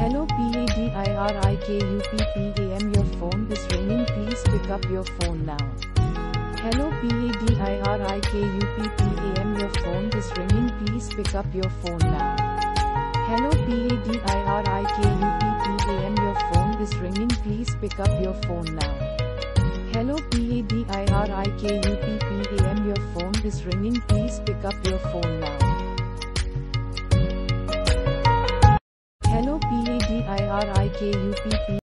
Hello PADIRIKUPPAM, your phone is ringing, please pick up your phone now. Hello PADIRIKUPPAM, your phone is ringing, please pick up your phone now. Hello PADIRIKUPPAM, your phone is ringing, please pick up your phone now. Hello PADIRIKUPPAM, your phone is ringing, please pick up your phone now. Hello PADIRIKUPPAM.